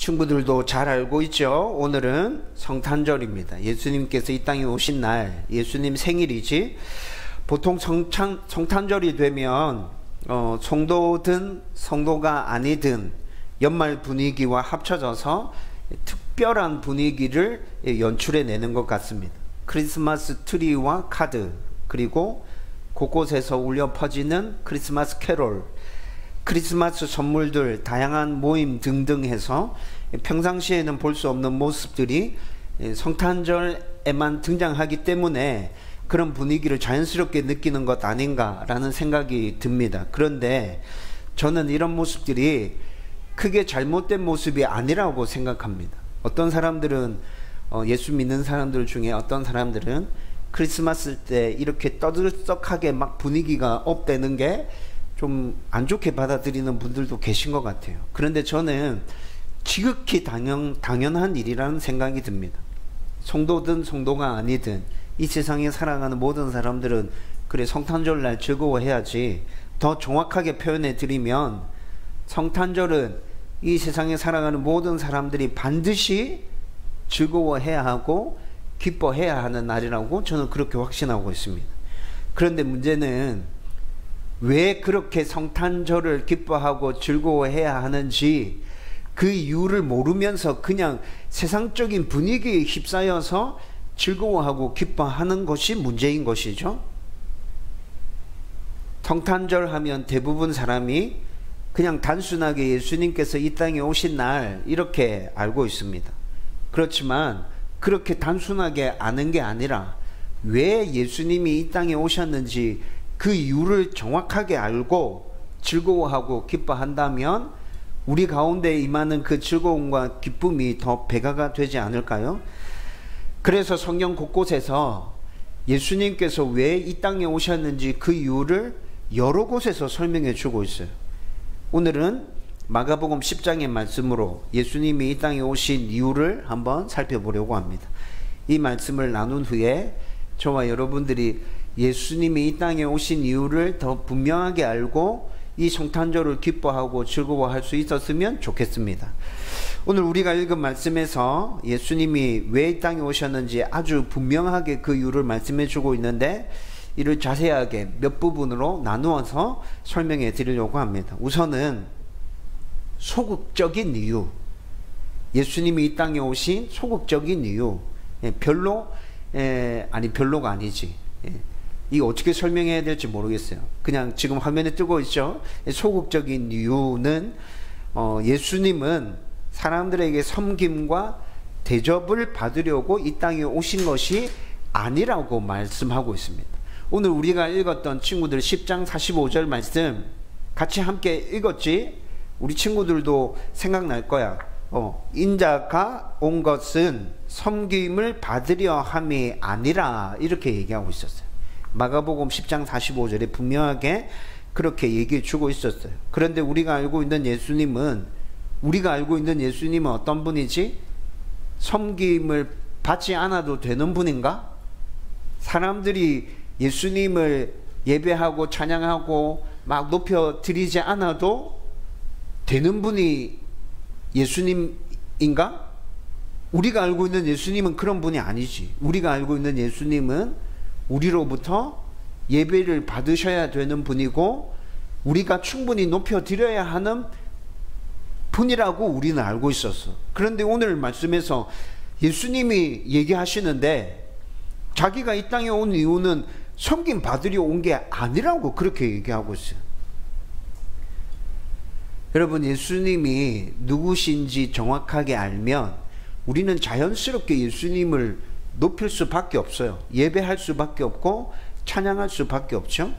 친구들도 잘 알고 있죠. 오늘은 성탄절입니다. 예수님께서 이 땅에 오신 날, 예수님 생일이지. 보통 성탄절이 되면 성도든 성도가 아니든 연말 분위기와 합쳐져서 특별한 분위기를 연출해 내는 것 같습니다. 크리스마스 트리와 카드, 그리고 곳곳에서 울려 퍼지는 크리스마스 캐롤, 크리스마스 선물들, 다양한 모임 등등 해서 평상시에는 볼 수 없는 모습들이 성탄절에만 등장하기 때문에 그런 분위기를 자연스럽게 느끼는 것 아닌가라는 생각이 듭니다. 그런데 저는 이런 모습들이 크게 잘못된 모습이 아니라고 생각합니다. 어떤 사람들은 예수 믿는 사람들 중에 어떤 사람들은 크리스마스 때 이렇게 떠들썩하게 막 분위기가 업되는 게 좀 안 좋게 받아들이는 분들도 계신 것 같아요. 그런데 저는 지극히 당연한 일이라는 생각이 듭니다. 성도든 성도가 아니든 이 세상에 살아가는 모든 사람들은 그래 성탄절날 즐거워해야지. 더 정확하게 표현해 드리면 성탄절은 이 세상에 살아가는 모든 사람들이 반드시 즐거워해야 하고 기뻐해야 하는 날이라고 저는 그렇게 확신하고 있습니다. 그런데 문제는 왜 그렇게 성탄절을 기뻐하고 즐거워해야 하는지 그 이유를 모르면서 그냥 세상적인 분위기에 휩싸여서 즐거워하고 기뻐하는 것이 문제인 것이죠. 성탄절 하면 대부분 사람이 그냥 단순하게 예수님께서 이 땅에 오신 날 이렇게 알고 있습니다. 그렇지만 그렇게 단순하게 아는 게 아니라 왜 예수님이 이 땅에 오셨는지 그 이유를 정확하게 알고 즐거워하고 기뻐한다면 우리 가운데 임하는 그 즐거움과 기쁨이 더 배가가 되지 않을까요? 그래서 성경 곳곳에서 예수님께서 왜 이 땅에 오셨는지 그 이유를 여러 곳에서 설명해 주고 있어요. 오늘은 마가복음 10장의 말씀으로 예수님이 이 땅에 오신 이유를 한번 살펴보려고 합니다. 이 말씀을 나눈 후에 저와 여러분들이 예수님이 이 땅에 오신 이유를 더 분명하게 알고 이 성탄절을 기뻐하고 즐거워할 수 있었으면 좋겠습니다. 오늘 우리가 읽은 말씀에서 예수님이 왜 이 땅에 오셨는지 아주 분명하게 그 이유를 말씀해 주고 있는데 이를 자세하게 몇 부분으로 나누어서 설명해 드리려고 합니다. 우선은 소극적인 이유, 예수님이 이 땅에 오신 소극적인 이유, 별로가 아니지. 이거 어떻게 설명해야 될지 모르겠어요. 그냥 지금 화면에 뜨고 있죠. 소극적인 이유는 예수님은 사람들에게 섬김과 대접을 받으려고 이 땅에 오신 것이 아니라고 말씀하고 있습니다. 오늘 우리가 읽었던 친구들 10장 45절 말씀 같이 함께 읽었지? 우리 친구들도 생각날 거야. 인자가 온 것은 섬김을 받으려 함이 아니라 이렇게 얘기하고 있었어요. 마가복음 10장 45절에 분명하게 그렇게 얘기해 주고 있었어요. 그런데 우리가 알고 있는 예수님은 어떤 분이지? 섬김을 받지 않아도 되는 분인가? 사람들이 예수님을 예배하고 찬양하고 막 높여 드리지 않아도 되는 분이 예수님인가? 우리가 알고 있는 예수님은 그런 분이 아니지. 우리가 알고 있는 예수님은 우리로부터 예배를 받으셔야 되는 분이고 우리가 충분히 높여 드려야 하는 분이라고 우리는 알고 있었어. 그런데 오늘 말씀에서 예수님이 얘기하시는데 자기가 이 땅에 온 이유는 섬김 받으려 온 게 아니라고 그렇게 얘기하고 있어요. 여러분, 예수님이 누구신지 정확하게 알면 우리는 자연스럽게 예수님을 높일 수밖에 없어요. 예배할 수밖에 없고 찬양할 수밖에 없죠.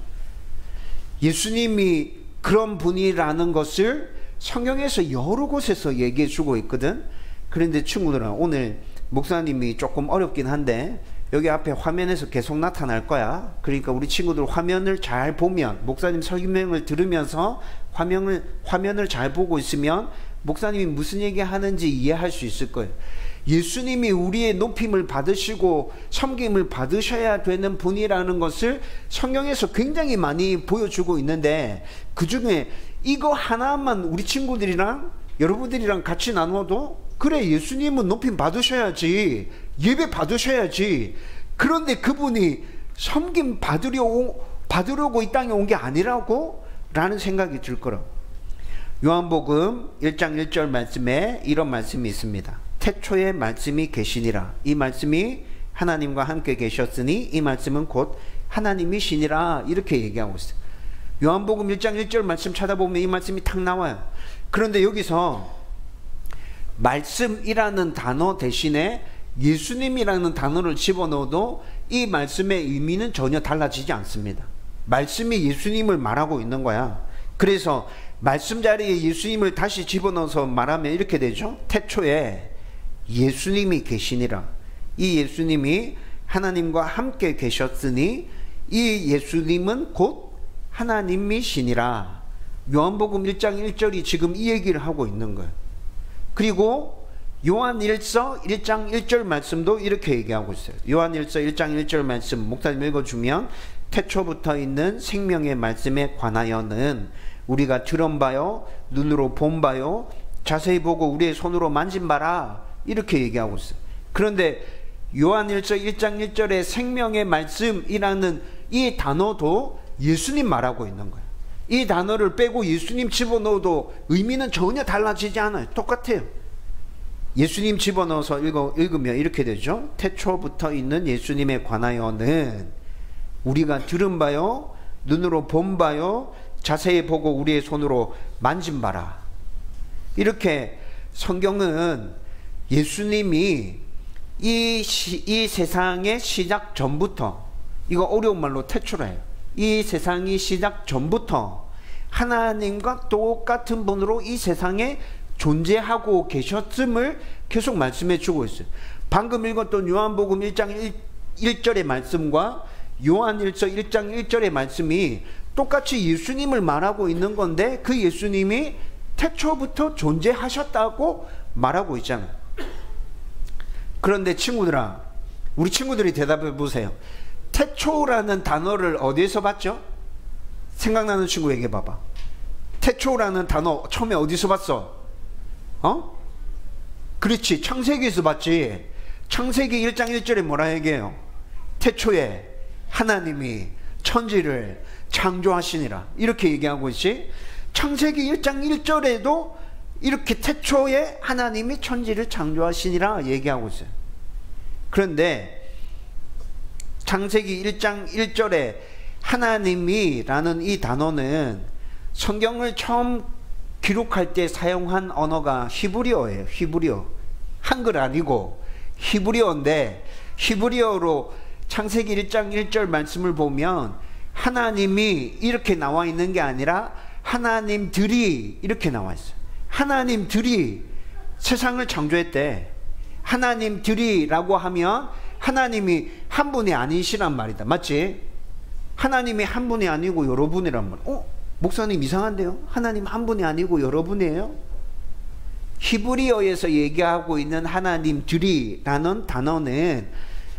예수님이 그런 분이라는 것을 성경에서 여러 곳에서 얘기해 주고 있거든. 그런데 친구들아, 오늘 목사님이 조금 어렵긴 한데 여기 앞에 화면에서 계속 나타날 거야. 그러니까 우리 친구들 화면을 잘 보면, 목사님 설명을 들으면서 화면을 잘 보고 있으면 목사님이 무슨 얘기 하는지 이해할 수 있을 거예요. 예수님이 우리의 높임을 받으시고 섬김을 받으셔야 되는 분이라는 것을 성경에서 굉장히 많이 보여주고 있는데 그 중에 이거 하나만 우리 친구들이랑 여러분들이랑 같이 나눠도 그래, 예수님은 높임 받으셔야지, 예배 받으셔야지. 그런데 그분이 섬김 받으려고 이 땅에 온 게 아니라고? 라는 생각이 들 거라고. 요한복음 1장 1절 말씀에 이런 말씀이 있습니다. 태초에 말씀이 계시니라. 이 말씀이 하나님과 함께 계셨으니 이 말씀은 곧 하나님이시니라. 이렇게 얘기하고 있어요. 요한복음 1장 1절 말씀 찾아보면 이 말씀이 탁 나와요. 그런데 여기서 말씀이라는 단어 대신에 예수님이라는 단어를 집어넣어도 이 말씀의 의미는 전혀 달라지지 않습니다. 말씀이 예수님을 말하고 있는 거야. 그래서 말씀 자리에 예수님을 다시 집어넣어서 말하면 이렇게 되죠. 태초에 예수님이 계시니라. 이 예수님이 하나님과 함께 계셨으니 이 예수님은 곧 하나님이시니라. 요한복음 1장 1절이 지금 이 얘기를 하고 있는 거예요. 그리고 요한일서 1장 1절 말씀도 이렇게 얘기하고 있어요. 요한일서 1장 1절 말씀 목사님 읽어주면 태초부터 있는 생명의 말씀에 관하여는 우리가 들은 바요 눈으로 본 바요 자세히 보고 우리의 손으로 만진 바라. 이렇게 얘기하고 있어요. 그런데 요한일서 1장 1절에 생명의 말씀이라는 이 단어도 예수님 말하고 있는 거예요. 이 단어를 빼고 예수님 집어넣어도 의미는 전혀 달라지지 않아요. 똑같아요. 예수님 집어넣어서 읽으면 이렇게 되죠. 태초부터 있는 예수님에 관하여는 우리가 들은 바요 눈으로 본 바요 자세히 보고 우리의 손으로 만진 바라. 이렇게 성경은 예수님이 이 세상의 시작 전부터, 이거 어려운 말로 태초라 해요. 이 세상이 시작 전부터 하나님과 똑같은 분으로 이 세상에 존재하고 계셨음을 계속 말씀해 주고 있어요. 방금 읽었던 요한복음 1장 1절의 말씀과 요한일서 1장 1절의 말씀이 똑같이 예수님을 말하고 있는 건데 그 예수님이 태초부터 존재하셨다고 말하고 있잖아요. 그런데 친구들아, 우리 친구들이 대답해 보세요. 태초라는 단어를 어디에서 봤죠? 생각나는 친구 얘기해 봐봐. 태초라는 단어 처음에 어디서 봤어? 그렇지, 창세기에서 봤지. 창세기 1장 1절에 뭐라 얘기해요? 태초에 하나님이 천지를 창조하시니라. 이렇게 얘기하고 있지. 창세기 1장 1절에도 이렇게 태초에 하나님이 천지를 창조하시니라 얘기하고 있어요. 그런데 창세기 1장 1절에 하나님이라는 이 단어는 성경을 처음 기록할 때 사용한 언어가 히브리어예요. 히브리어. 한글 아니고 히브리어인데, 히브리어로 창세기 1장 1절 말씀을 보면 하나님이 이렇게 나와 있는 게 아니라 하나님들이 이렇게 나와 있어요. 하나님들이 세상을 창조했대. 하나님들이라고 하면 하나님이 한 분이 아니시란 말이다. 맞지? 하나님이 한 분이 아니고 여러분이란 말. 목사님 이상한데요? 하나님 한 분이 아니고 여러분이에요? 히브리어에서 얘기하고 있는 하나님들이라는 단어는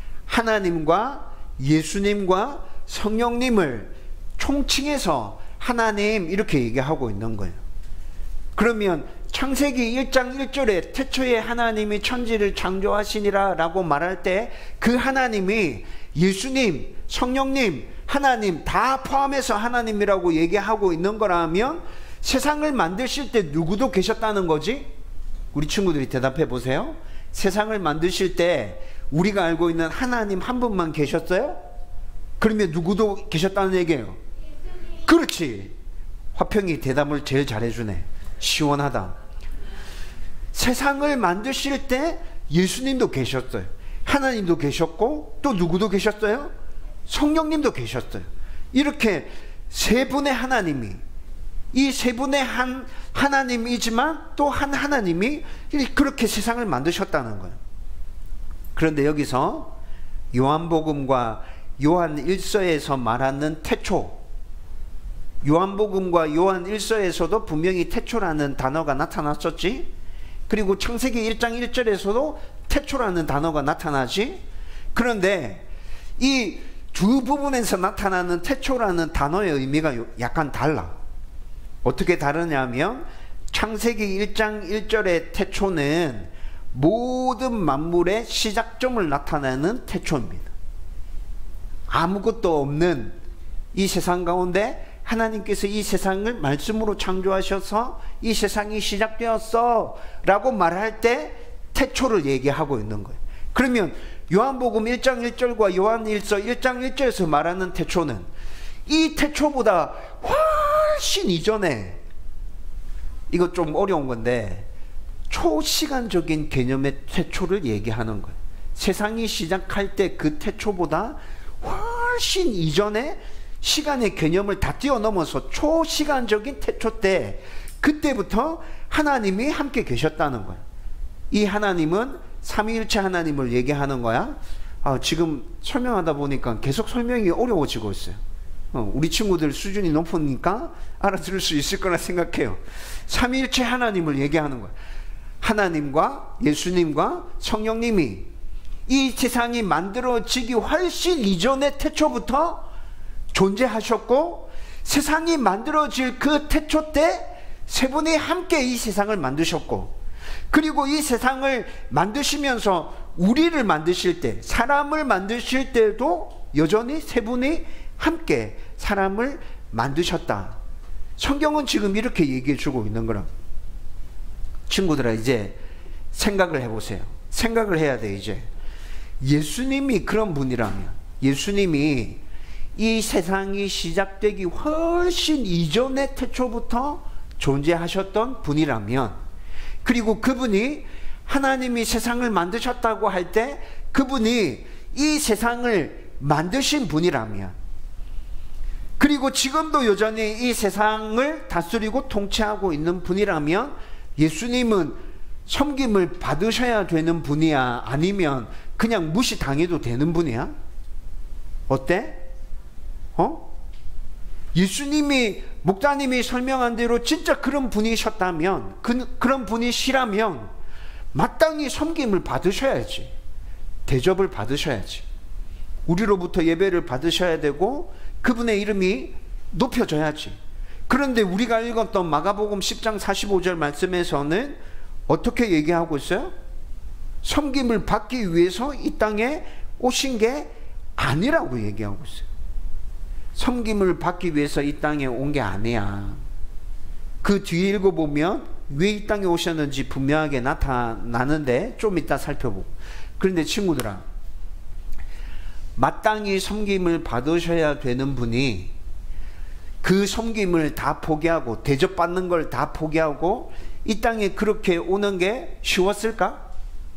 하나님과 예수님과 성령님을 총칭해서 하나님 이렇게 얘기하고 있는 거예요. 그러면 창세기 1장 1절에 태초에 하나님이 천지를 창조하시니라 라고 말할 때 그 하나님이 예수님, 성령님, 하나님 다 포함해서 하나님이라고 얘기하고 있는 거라면 세상을 만드실 때 누구도 계셨다는 거지? 우리 친구들이 대답해 보세요. 세상을 만드실 때 우리가 알고 있는 하나님 한 분만 계셨어요? 그러면 누구도 계셨다는 얘기예요. 그렇지. 화평이 대답을 제일 잘해주네. 시원하다. 세상을 만드실 때 예수님도 계셨어요. 하나님도 계셨고 또 누구도 계셨어요? 성령님도 계셨어요. 이렇게 세 분의 하나님이, 이 세 분의 한 하나님이지만 또 한 하나님이 그렇게 세상을 만드셨다는 거예요. 그런데 여기서 요한복음과 요한일서에서 말하는 태초, 요한복음과 요한일서에서도 분명히 태초라는 단어가 나타났었지. 그리고 창세기 1장 1절에서도 태초라는 단어가 나타나지. 그런데 이 두 부분에서 나타나는 태초라는 단어의 의미가 약간 달라. 어떻게 다르냐면 창세기 1장 1절의 태초는 모든 만물의 시작점을 나타내는 태초입니다. 아무것도 없는 이 세상 가운데 하나님께서 이 세상을 말씀으로 창조하셔서 이 세상이 시작되었어 라고 말할 때 태초를 얘기하고 있는 거예요. 그러면 요한복음 1장 1절과 요한일서 1장 1절에서 말하는 태초는 이 태초보다 훨씬 이전에, 이거 좀 어려운 건데 초시간적인 개념의 태초를 얘기하는 거예요. 세상이 시작할 때 그 태초보다 훨씬 이전에 시간의 개념을 다 뛰어넘어서 초시간적인 태초 때, 그때부터 하나님이 함께 계셨다는 거예요. 이 하나님은 삼위일체 하나님을 얘기하는 거야. 지금 설명하다 보니까 계속 설명이 어려워지고 있어요. 우리 친구들 수준이 높으니까 알아들을 수 있을 거라 생각해요. 삼위일체 하나님을 얘기하는 거예요. 하나님과 예수님과 성령님이 이 세상이 만들어지기 훨씬 이전의 태초부터 존재하셨고, 세상이 만들어질 그 태초 때 세 분이 함께 이 세상을 만드셨고, 그리고 이 세상을 만드시면서 우리를 만드실 때, 사람을 만드실 때도 여전히 세 분이 함께 사람을 만드셨다. 성경은 지금 이렇게 얘기해 주고 있는 거라. 친구들아, 이제 생각을 해보세요. 생각을 해야 돼. 이제 예수님이 그런 분이라면, 예수님이 이 세상이 시작되기 훨씬 이전의 태초부터 존재하셨던 분이라면, 그리고 그분이 하나님이 세상을 만드셨다고 할 때 그분이 이 세상을 만드신 분이라면, 그리고 지금도 여전히 이 세상을 다스리고 통치하고 있는 분이라면, 예수님은 섬김을 받으셔야 되는 분이야? 아니면 그냥 무시당해도 되는 분이야? 어때? 예수님이, 목사님이 설명한 대로 진짜 그런 분이셨다면, 그런 분이시라면 마땅히 섬김을 받으셔야지. 대접을 받으셔야지. 우리로부터 예배를 받으셔야 되고 그분의 이름이 높여져야지. 그런데 우리가 읽었던 마가복음 10장 45절 말씀에서는 어떻게 얘기하고 있어요? 섬김을 받기 위해서 이 땅에 오신 게 아니라고 얘기하고 있어요. 섬김을 받기 위해서 이 땅에 온 게 아니야. 그 뒤에 읽어보면 왜 이 땅에 오셨는지 분명하게 나타나는데 좀 이따 살펴보고. 그런데 친구들아, 마땅히 섬김을 받으셔야 되는 분이 그 섬김을 다 포기하고, 대접받는 걸 다 포기하고 이 땅에 그렇게 오는 게 쉬웠을까?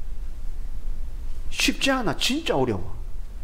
쉽지 않아. 진짜 어려워.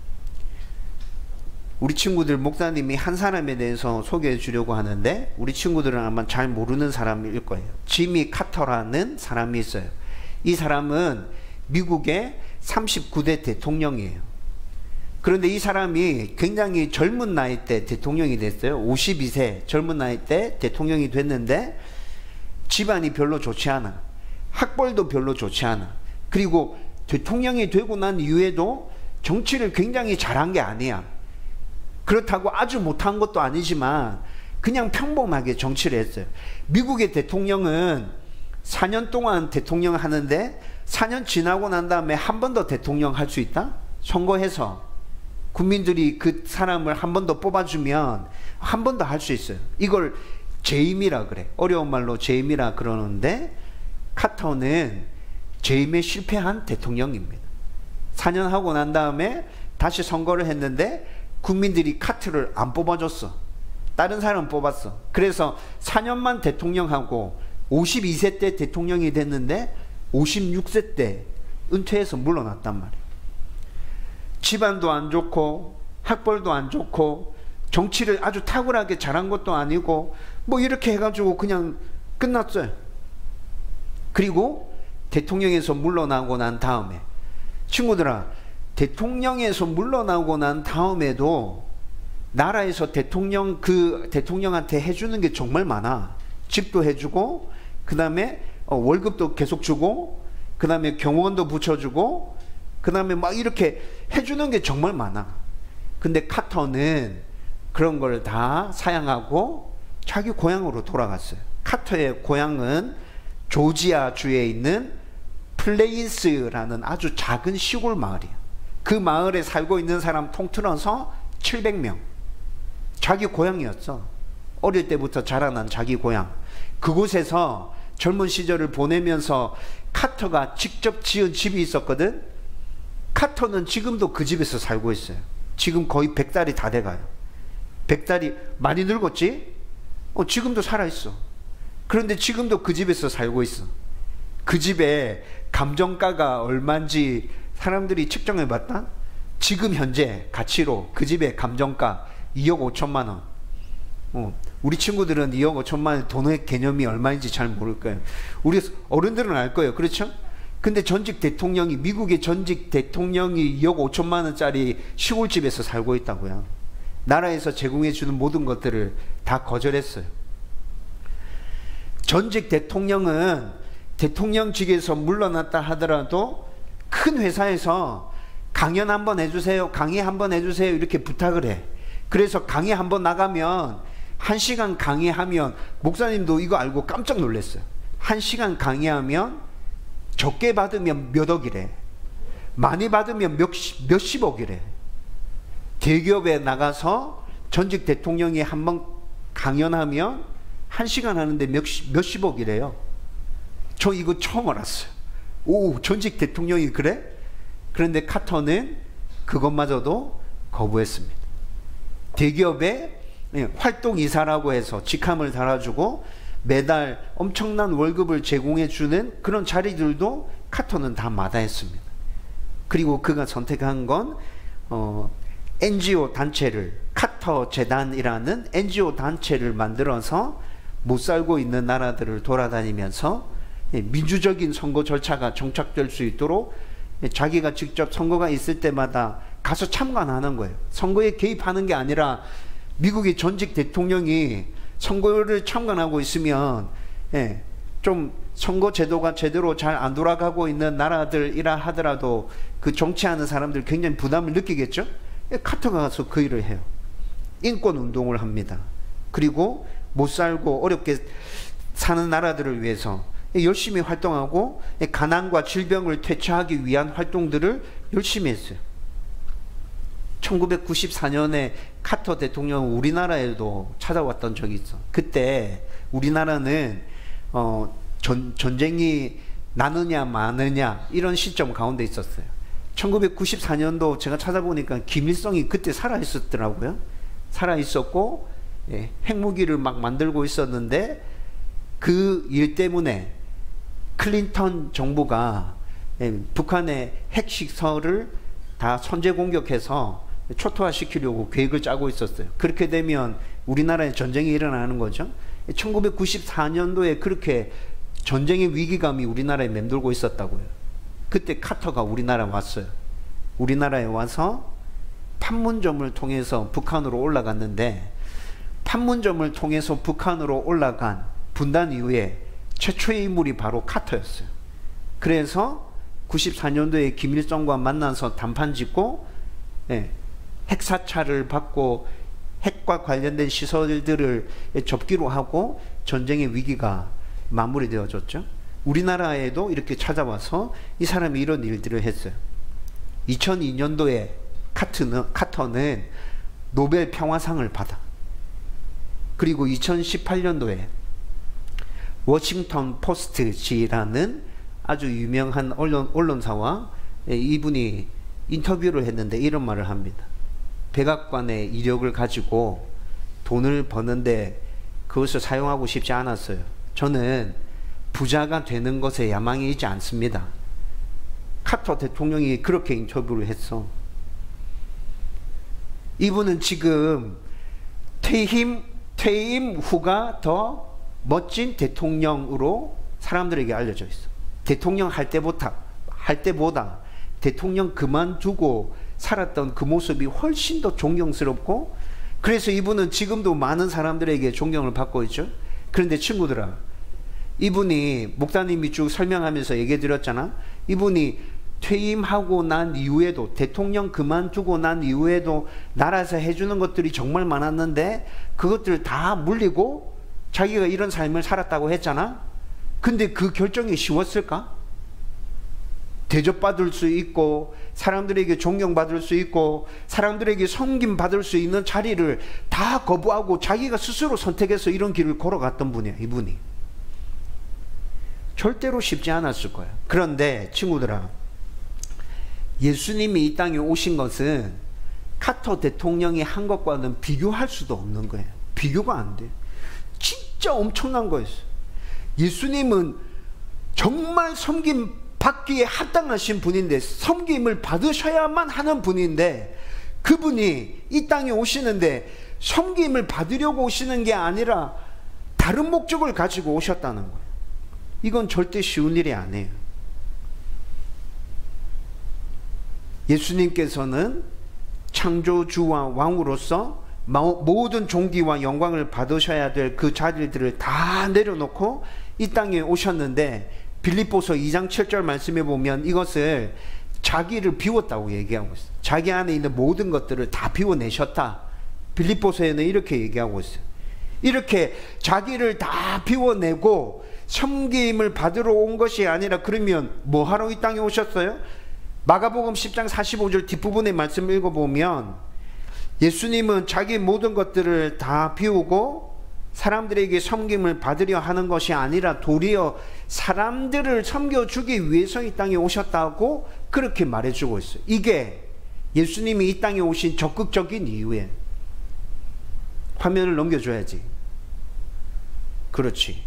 우리 친구들, 목사님이 한 사람에 대해서 소개해 주려고 하는데 우리 친구들은 아마 잘 모르는 사람일 거예요. 지미 카터라는 사람이 있어요. 이 사람은 미국의 39대 대통령이에요. 그런데 이 사람이 굉장히 젊은 나이 때 대통령이 됐어요. 52세 젊은 나이 때 대통령이 됐는데 집안이 별로 좋지 않아. 학벌도 별로 좋지 않아. 그리고 대통령이 되고 난 이후에도 정치를 굉장히 잘한 게 아니야. 그렇다고 아주 못한 것도 아니지만 그냥 평범하게 정치를 했어요. 미국의 대통령은 4년 동안 대통령 하는데 4년 지나고 난 다음에 한 번 더 대통령 할 수 있다? 선거해서 국민들이 그 사람을 한 번 더 뽑아주면 한 번 더 할 수 있어요. 이걸 재임이라 그래. 어려운 말로 재임이라 그러는데, 카터는 재임에 실패한 대통령입니다. 4년 하고 난 다음에 다시 선거를 했는데 국민들이 카트를 안 뽑아줬어. 다른 사람 뽑았어. 그래서 4년만 대통령하고 52세 때 대통령이 됐는데 56세 때 은퇴해서 물러났단 말이에요. 집안도 안 좋고 학벌도 안 좋고 정치를 아주 탁월하게 잘한 것도 아니고 뭐 이렇게 해가지고 그냥 끝났어요. 그리고 대통령에서 물러나고 난 다음에, 친구들아, 대통령에서 물러나고 난 다음에도 나라에서 그 대통령한테 해주는 게 정말 많아. 집도 해주고, 그 다음에 월급도 계속 주고, 그 다음에 경호원도 붙여주고, 그 다음에 막 이렇게 해주는 게 정말 많아. 근데 카터는 그런 걸 다 사양하고 자기 고향으로 돌아갔어요. 카터의 고향은 조지아주에 있는 플레인스라는 아주 작은 시골 마을이에요. 그 마을에 살고 있는 사람 통틀어서 700명. 자기 고향이었어. 어릴 때부터 자라난 자기 고향. 그곳에서 젊은 시절을 보내면서 카터가 직접 지은 집이 있었거든. 카터는 지금도 그 집에서 살고 있어요. 지금 거의 100살이 다 돼가요. 100살이 많이 늙었지? 지금도 살아있어. 그런데 지금도 그 집에서 살고 있어. 그 집에 감정가가 얼마인지 사람들이 측정해 봤다? 지금 현재 가치로 그 집의 감정가 2억 5천만 원. 우리 친구들은 2억 5천만 원 돈의 개념이 얼마인지 잘 모를 거예요. 우리 어른들은 알 거예요. 그렇죠? 근데 미국의 전직 대통령이 2억 5천만 원짜리 시골집에서 살고 있다고요. 나라에서 제공해 주는 모든 것들을 다 거절했어요. 전직 대통령은 대통령직에서 물러났다 하더라도 큰 회사에서 강연 한번 해주세요, 강의 한번 해주세요 이렇게 부탁을 해. 그래서 강의 한번 나가면 1시간 강의하면, 목사님도 이거 알고 깜짝 놀랐어요. 1시간 강의하면 적게 받으면 몇 억이래, 많이 받으면 몇십억이래. 대기업에 나가서 전직 대통령이 한번 강연하면 1시간 하는데 몇십억이래요. 저 이거 처음 알았어요. 오, 전직 대통령이 그래? 그런데 카터는 그것마저도 거부했습니다. 대기업에 활동이사라고 해서 직함을 달아주고 매달 엄청난 월급을 제공해주는 그런 자리들도 카터는 다 마다했습니다. 그리고 그가 선택한 건 NGO 단체를, 카터 재단이라는 NGO 단체를 만들어서 못 살고 있는 나라들을 돌아다니면서 민주적인 선거 절차가 정착될 수 있도록 자기가 직접 선거가 있을 때마다 가서 참관하는 거예요. 선거에 개입하는 게 아니라 미국의 전직 대통령이 선거를 참관하고 있으면 좀 선거 제도가 제대로 잘 안 돌아가고 있는 나라들이라 하더라도 그 정치하는 사람들 굉장히 부담을 느끼겠죠. 카터가 가서 그 일을 해요. 인권 운동을 합니다. 그리고 못 살고 어렵게 사는 나라들을 위해서 열심히 활동하고 가난과 질병을 퇴치하기 위한 활동들을 열심히 했어요. 1994년에 카터 대통령은 우리나라에도 찾아왔던 적이 있어. 그때 우리나라는 전쟁이 나느냐 마느냐 이런 시점 가운데 있었어요. 1994년도 제가 찾아보니까 김일성이 그때 살아있었더라고요. 살아있었고 핵무기를 막 만들고 있었는데 그 일 때문에 클린턴 정부가 북한의 핵시설을 다 선제 공격해서 초토화시키려고 계획을 짜고 있었어요. 그렇게 되면 우리나라에 전쟁이 일어나는 거죠. 1994년도에 그렇게 전쟁의 위기감이 우리나라에 맴돌고 있었다고요. 그때 카터가 우리나라에 왔어요. 우리나라에 와서 판문점을 통해서 북한으로 올라갔는데, 판문점을 통해서 북한으로 올라간 분단 이후에 최초의 인물이 바로 카터였어요. 그래서 94년도에 김일성과 만나서 단판 짓고 핵사찰을 받고 핵과 관련된 시설들을 접기로 하고 전쟁의 위기가 마무리되어졌죠. 우리나라에도 이렇게 찾아와서 이 사람이 이런 일들을 했어요. 2002년도에 카터는 노벨 평화상을 받아. 그리고 2018년도에 워싱턴 포스트지라는 아주 유명한 언론사와 이분이 인터뷰를 했는데 이런 말을 합니다. 백악관의 이력을 가지고 돈을 버는데 그것을 사용하고 싶지 않았어요. 저는 부자가 되는 것에 야망이 있지 않습니다. 카터 대통령이 그렇게 인터뷰를 했어. 이분은 지금 퇴임 후가 더 멋진 대통령으로 사람들에게 알려져 있어. 대통령 할 때보다 대통령 그만두고 살았던 그 모습이 훨씬 더 존경스럽고, 그래서 이분은 지금도 많은 사람들에게 존경을 받고 있죠. 그런데 친구들아, 이분이 목사님이 쭉 설명하면서 얘기 드렸잖아. 이분이 퇴임하고 난 이후에도, 대통령 그만두고 난 이후에도 나라에서 해주는 것들이 정말 많았는데 그것들을 다 물리고 자기가 이런 삶을 살았다고 했잖아. 근데 그 결정이 쉬웠을까? 대접받을 수 있고 사람들에게 존경받을 수 있고 사람들에게 섬김받을 수 있는 자리를 다 거부하고 자기가 스스로 선택해서 이런 길을 걸어갔던 분이야. 이분이 절대로 쉽지 않았을 거야. 그런데 친구들아, 예수님이 이 땅에 오신 것은 카터 대통령이 한 것과는 비교할 수도 없는 거예요. 비교가 안 돼. 진짜 엄청난 거였어요. 예수님은 정말 섬김 받기에 합당하신 분인데, 섬김을 받으셔야만 하는 분인데, 그분이 이 땅에 오시는데 섬김을 받으려고 오시는 게 아니라 다른 목적을 가지고 오셨다는 거예요. 이건 절대 쉬운 일이 아니에요. 예수님께서는 창조주와 왕으로서 모든 존귀와 영광을 받으셔야 될 그 자리들을 다 내려놓고 이 땅에 오셨는데, 빌립보서 2장 7절 말씀에 보면 이것을 자기를 비웠다고 얘기하고 있어요. 자기 안에 있는 모든 것들을 다 비워내셨다. 빌립보서에는 이렇게 얘기하고 있어요. 이렇게 자기를 다 비워내고 섬김을 받으러 온 것이 아니라, 그러면 뭐 하러 이 땅에 오셨어요? 마가복음 10장 45절 뒷부분의 말씀을 읽어보면 예수님은 자기 모든 것들을 다 비우고 사람들에게 섬김을 받으려 하는 것이 아니라 도리어 사람들을 섬겨주기 위해서 이 땅에 오셨다고 그렇게 말해주고 있어요. 이게 예수님이 이 땅에 오신 적극적인 이유예요. 화면을 넘겨줘야지. 그렇지.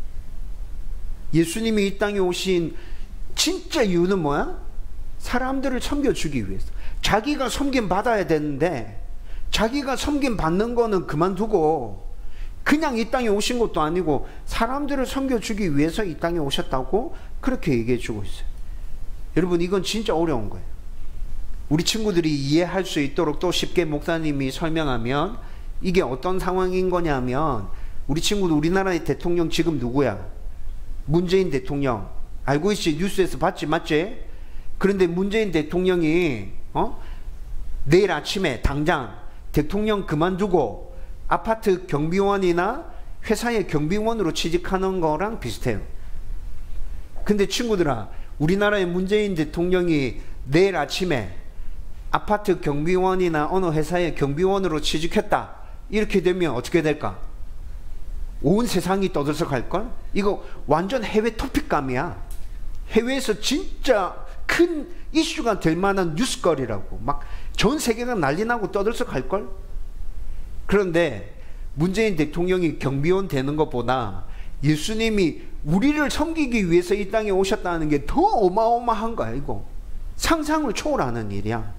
예수님이 이 땅에 오신 진짜 이유는 뭐야? 사람들을 섬겨주기 위해서. 자기가 섬김 받아야 되는데 자기가 섬김 받는 거는 그만두고 그냥 이 땅에 오신 것도 아니고 사람들을 섬겨주기 위해서 이 땅에 오셨다고 그렇게 얘기해 주고 있어요. 여러분, 이건 진짜 어려운 거예요. 우리 친구들이 이해할 수 있도록 또 쉽게 목사님이 설명하면 이게 어떤 상황인 거냐면, 우리 친구들 우리나라의 대통령 지금 누구야? 문재인 대통령. 알고 있지? 뉴스에서 봤지? 맞지? 그런데 문재인 대통령이 내일 아침에 당장 대통령 그만두고 아파트 경비원이나 회사의 경비원으로 취직하는 거랑 비슷해요. 근데 친구들아, 우리나라의 문재인 대통령이 내일 아침에 아파트 경비원이나 어느 회사의 경비원으로 취직했다, 이렇게 되면 어떻게 될까? 온 세상이 떠들썩할걸? 이거 완전 해외 토픽감이야. 해외에서 진짜 큰 이슈가 될 만한 뉴스거리라고. 막 전 세계가 난리나고 떠들썩할걸? 그런데 문재인 대통령이 경비원 되는 것보다 예수님이 우리를 섬기기 위해서 이 땅에 오셨다는 게 더 어마어마한 거야. 이거 상상을 초월하는 일이야.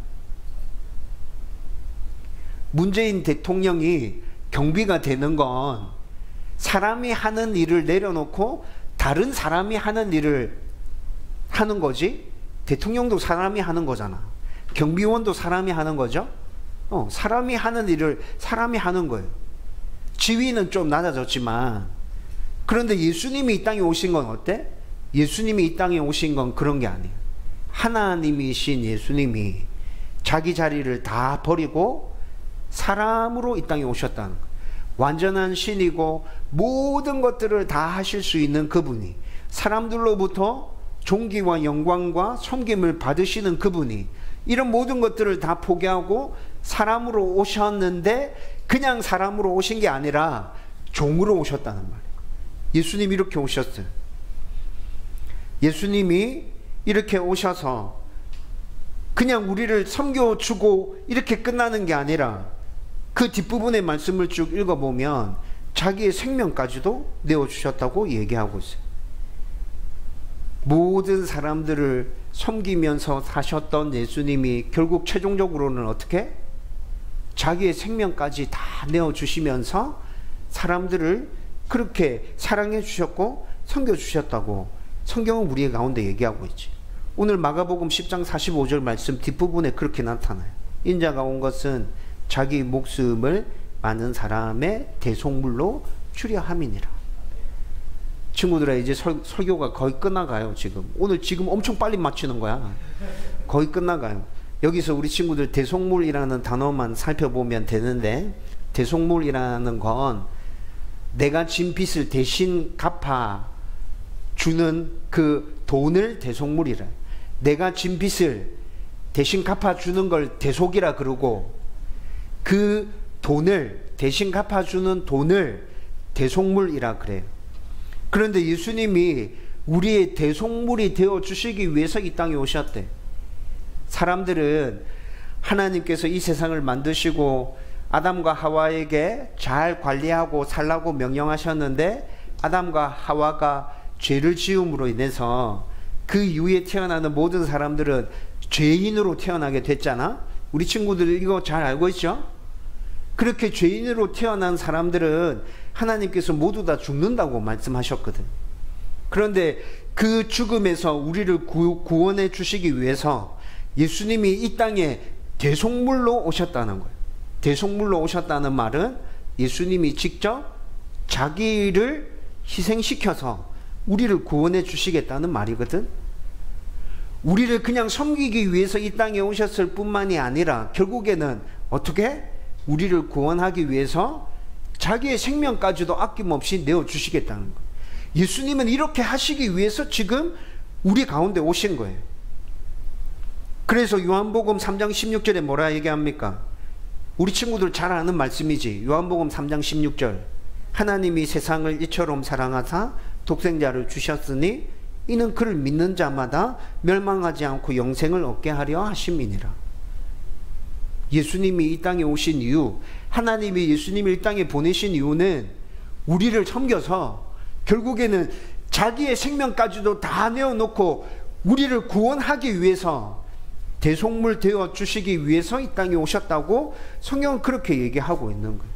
문재인 대통령이 경비가 되는 건 사람이 하는 일을 내려놓고 다른 사람이 하는 일을 하는 거지. 대통령도 사람이 하는 거잖아. 경비원도 사람이 하는 거죠. 사람이 하는 일을 사람이 하는 거예요. 지위는 좀 낮아졌지만, 그런데 예수님이 이 땅에 오신 건 어때? 예수님이 이 땅에 오신 건 그런 게 아니에요. 하나님이신 예수님이 자기 자리를 다 버리고 사람으로 이 땅에 오셨다는 거예요. 완전한 신이고 모든 것들을 다 하실 수 있는 그분이, 사람들로부터 존귀와 영광과 섬김을 받으시는 그분이 이런 모든 것들을 다 포기하고 사람으로 오셨는데, 그냥 사람으로 오신 게 아니라 종으로 오셨다는 말이에요. 예수님이 이렇게 오셨어요. 예수님이 이렇게 오셔서 그냥 우리를 섬겨주고 이렇게 끝나는 게 아니라, 그 뒷부분의 말씀을 쭉 읽어보면 자기의 생명까지도 내어주셨다고 얘기하고 있어요. 모든 사람들을 섬기면서 사셨던 예수님이 결국 최종적으로는 어떻게? 자기의 생명까지 다 내어주시면서 사람들을 그렇게 사랑해 주셨고 섬겨 주셨다고 성경은 우리 가운데 얘기하고 있지. 오늘 마가복음 10장 45절 말씀 뒷부분에 그렇게 나타나요. 인자가 온 것은 자기 목숨을 많은 사람의 대속물로 주려 함이니라. 친구들아, 이제 설교가 거의 끝나가요. 오늘 엄청 빨리 마치는 거야. 거의 끝나가요. 여기서 우리 친구들 대속물이라는 단어만 살펴보면 되는데, 대속물이라는 건 내가 진 빚을 대신 갚아 주는 그 돈을 대속물이라. 내가 진 빚을 대신 갚아 주는 걸 대속이라 그러고, 그 돈을 대신 갚아 주는 돈을 대속물이라 그래요. 그런데 예수님이 우리의 대속물이 되어 주시기 위해서 이 땅에 오셨대. 사람들은 하나님께서 이 세상을 만드시고 아담과 하와에게 잘 관리하고 살라고 명령하셨는데, 아담과 하와가 죄를 지음으로 인해서 그 이후에 태어나는 모든 사람들은 죄인으로 태어나게 됐잖아. 우리 친구들 이거 잘 알고 있죠? 그렇게 죄인으로 태어난 사람들은 하나님께서 모두 다 죽는다고 말씀하셨거든. 그런데 그 죽음에서 우리를 구원해 주시기 위해서 예수님이 이 땅에 대속물로 오셨다는 거예요. 대속물로 오셨다는 말은 예수님이 직접 자기를 희생시켜서 우리를 구원해 주시겠다는 말이거든. 우리를 그냥 섬기기 위해서 이 땅에 오셨을 뿐만이 아니라 결국에는 어떻게? 우리를 구원하기 위해서 자기의 생명까지도 아낌없이 내어주시겠다는 거예요. 예수님은 이렇게 하시기 위해서 지금 우리 가운데 오신 거예요. 그래서 요한복음 3장 16절에 뭐라 얘기합니까? 우리 친구들 잘 아는 말씀이지. 요한복음 3장 16절. 하나님이 세상을 이처럼 사랑하사 독생자를 주셨으니 이는 그를 믿는 자마다 멸망하지 않고 영생을 얻게 하려 하심이니라. 예수님이 이 땅에 오신 이유, 하나님이 예수님을 이 땅에 보내신 이유는 우리를 섬겨서 결국에는 자기의 생명까지도 다 내어놓고 우리를 구원하기 위해서 대속물 되어 주시기 위해서 이 땅에 오셨다고 성경은 그렇게 얘기하고 있는 거예요.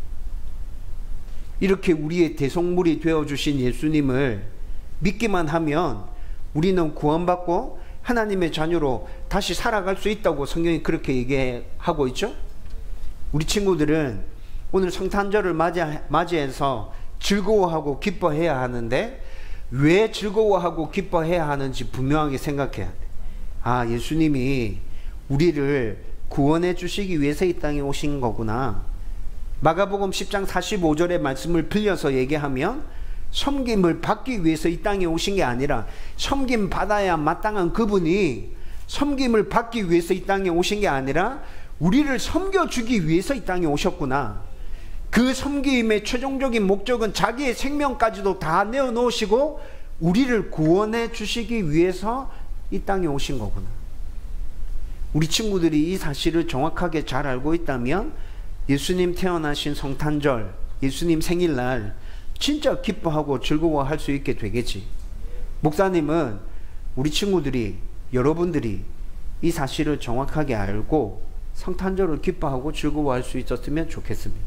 이렇게 우리의 대속물이 되어 주신 예수님을 믿기만 하면 우리는 구원받고 하나님의 자녀로 다시 살아갈 수 있다고 성경이 그렇게 얘기하고 있죠. 우리 친구들은 오늘 성탄절을 맞이해서 즐거워하고 기뻐해야 하는데, 왜 즐거워하고 기뻐해야 하는지 분명하게 생각해야 돼. 아, 예수님이 우리를 구원해 주시기 위해서 이 땅에 오신 거구나. 마가복음 10장 45절의 말씀을 빌려서 얘기하면 섬김을 받기 위해서 이 땅에 오신 게 아니라 섬김 받아야 마땅한 그분이 섬김을 받기 위해서 이 땅에 오신 게 아니라 우리를 섬겨주기 위해서 이 땅에 오셨구나. 그 섬김의 최종적인 목적은 자기의 생명까지도 다 내어놓으시고 우리를 구원해 주시기 위해서 이 땅에 오신 거구나. 우리 친구들이 이 사실을 정확하게 잘 알고 있다면 예수님 태어나신 성탄절, 예수님 생일날 진짜 기뻐하고 즐거워할 수 있게 되겠지. 목사님은 우리 친구들이, 여러분들이 이 사실을 정확하게 알고 성탄절을 기뻐하고 즐거워할 수 있었으면 좋겠습니다.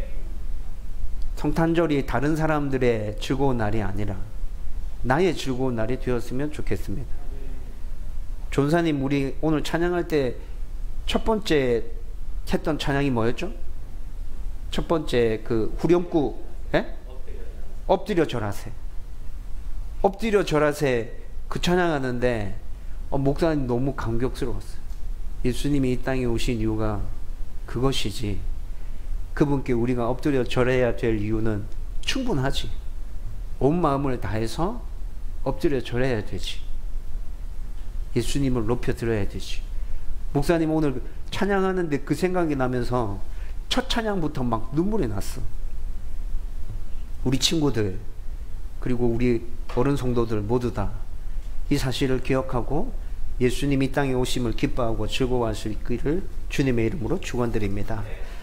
성탄절이 다른 사람들의 즐거운 날이 아니라 나의 즐거운 날이 되었으면 좋겠습니다. 존사님, 우리 오늘 찬양할 때 첫 번째 했던 찬양이 뭐였죠? 첫 번째 그 후렴구, 예? 엎드려 절하세. 엎드려 절하세 그 찬양하는데 목사님 너무 감격스러웠어요. 예수님이 이 땅에 오신 이유가 그것이지, 그분께 우리가 엎드려 절해야 될 이유는 충분하지. 온 마음을 다해서 엎드려 절해야 되지. 예수님을 높여 드려야 되지. 목사님 오늘 찬양하는데 그 생각이 나면서 첫 찬양부터 막 눈물이 났어. 우리 친구들 그리고 우리 어른 성도들 모두 다 이 사실을 기억하고 예수님이 이 땅에 오심을 기뻐하고 즐거워할 수 있기를 주님의 이름으로 축원드립니다.